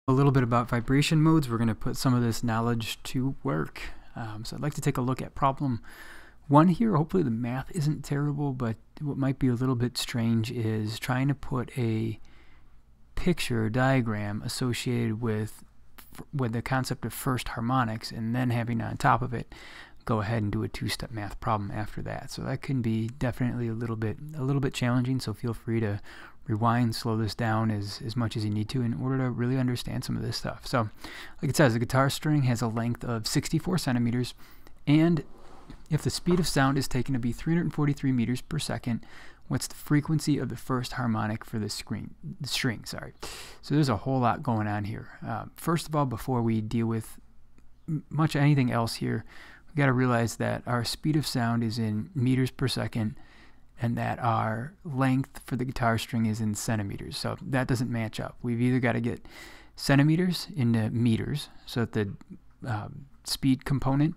A little bit about vibration modes. We're going to put some of this knowledge to work. So I'd like to take a look at problem 1 here. Hopefully the math isn't terrible, but what might be a little bit strange is trying to put a picture diagram associated with the concept of first harmonics and then having on top of it go ahead and do a two-step math problem after that. So that can be definitely a little bit challenging, so feel free to rewind, slow this down as much as you need to in order to really understand some of this stuff. So like it says, the guitar string has a length of 64 centimeters, and if the speed of sound is taken to be 343 meters per second, what's the frequency of the first harmonic for the string? So there's a whole lot going on here. First of all, before we deal with much anything else here, we got to realize that our speed of sound is in meters per second and that our length for the guitar string is in centimeters. So that doesn't match up. We've either got to get centimeters into meters so that the speed component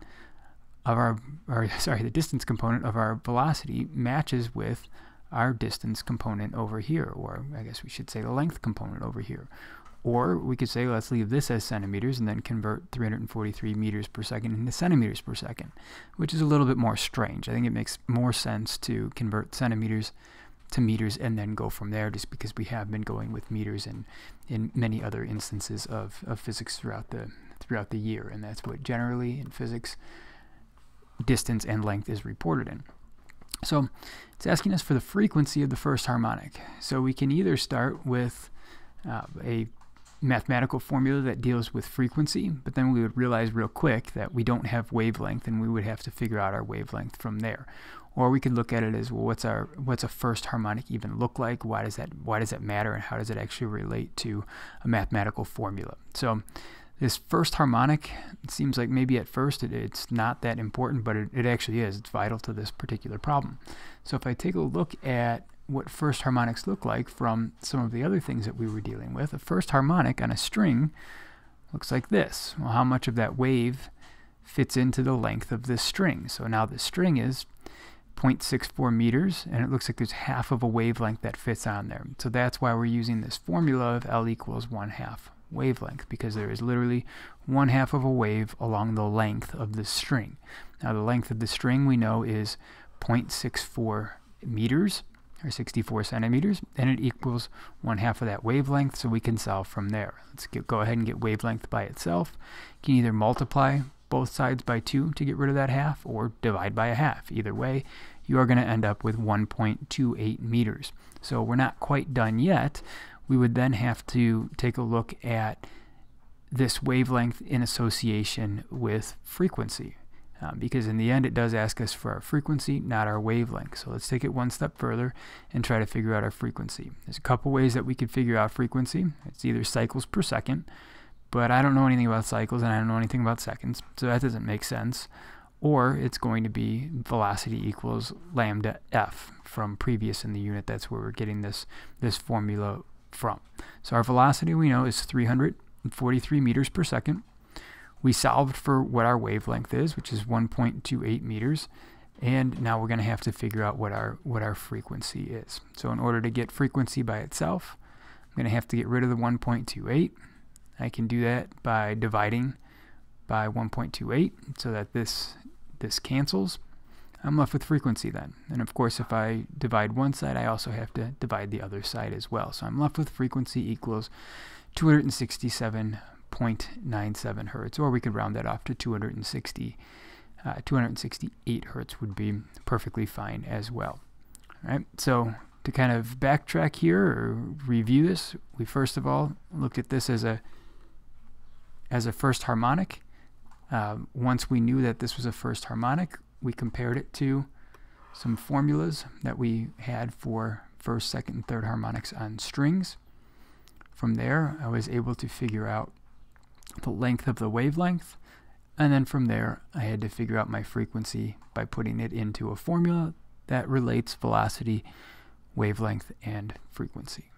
of the distance component of our velocity matches with our distance component over here, or I guess we should say the length component over here. Or we could say, let's leave this as centimeters and then convert 343 meters per second into centimeters per second, which is a little bit more strange. I think it makes more sense to convert centimeters to meters and then go from there, just because we have been going with meters in many other instances of physics throughout the year, and that's what generally in physics distance and length is reported in. So it's asking us for the frequency of the first harmonic. So we can either start with a mathematical formula that deals with frequency, but then we would realize real quick that we don't have wavelength, and we would have to figure out our wavelength from there. Or we could look at it as, well, what's a first harmonic even look like? Why does that matter, and how does it actually relate to a mathematical formula? So this first harmonic, it seems like maybe at first it's not that important, but it actually is. It's vital to this particular problem. So if I take a look at what first harmonics look like from some of the other things that we were dealing with, a first harmonic on a string looks like this. Well, how much of that wave fits into the length of this string? So now the string is 0.64 meters, and it looks like there's half of a wavelength that fits on there. So that's why we're using this formula of L equals 1/2 wavelength, because there is literally 1/2 of a wave along the length of the string. Now the length of the string we know is 0.64 meters, or 64 centimeters, and it equals 1/2 of that wavelength, so we can solve from there. Let's go ahead and get wavelength by itself. You can either multiply both sides by 2 to get rid of that half, or divide by 1/2. Either way, you are going to end up with 1.28 meters. So we're not quite done yet. We would then have to take a look at this wavelength in association with frequency. Because in the end it does ask us for our frequency, not our wavelength. So let's take it one step further and try to figure out our frequency. There's a couple ways that we could figure out frequency. It's either cycles per second, but I don't know anything about cycles and I don't know anything about seconds, so that doesn't make sense. Or it's going to be velocity equals lambda f from previous in the unit. That's where we're getting this formula from. So our velocity we know is 343 meters per second. We solved for what our wavelength is, which is 1.28 meters, and now we're going to have to figure out what our frequency is. So in order to get frequency by itself, I'm going to have to get rid of the 1.28. I can do that by dividing by 1.28 so that this cancels. I'm left with frequency then. And of course, if I divide one side, I also have to divide the other side as well. So I'm left with frequency equals 267.97 hertz, or we could round that off to 268 hertz would be perfectly fine as well. All right, so to kind of backtrack here or review this, we first of all looked at this as a first harmonic. Once we knew that this was a first harmonic, we compared it to some formulas that we had for first, second, and third harmonics on strings. From there, I was able to figure out the length of the wavelength, and then from there, I had to figure out my frequency by putting it into a formula that relates velocity, wavelength, and frequency.